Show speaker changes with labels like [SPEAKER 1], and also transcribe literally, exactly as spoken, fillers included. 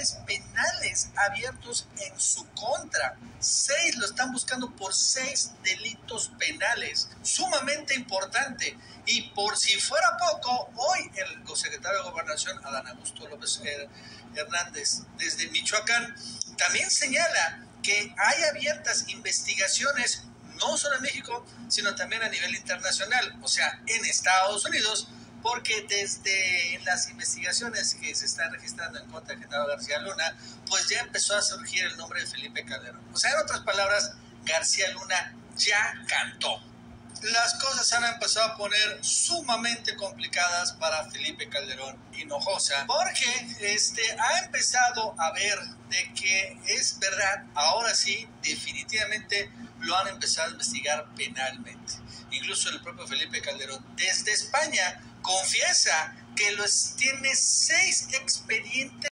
[SPEAKER 1] expedientes penales abiertos en su contra. Seis lo están buscando por seis delitos penales. Sumamente importante. Y por si fuera poco, hoy el secretario de Gobernación, Adán Augusto López Hernández, desde Michoacán, también señala que hay abiertas investigaciones no solo en México, sino también a nivel internacional, o sea, en Estados Unidos, porque desde las investigaciones que se están registrando en contra de Genaro García Luna, pues ya empezó a surgir el nombre de Felipe Calderón. O sea, en otras palabras, García Luna ya cantó. Las cosas se han empezado a poner sumamente complicadas para Felipe Calderón Hinojosa, porque este, ha empezado a ver de que es verdad, ahora sí, definitivamente lo han empezado a investigar penalmente. Incluso el propio Felipe Calderón, desde España, confiesa que los tiene seis expedientes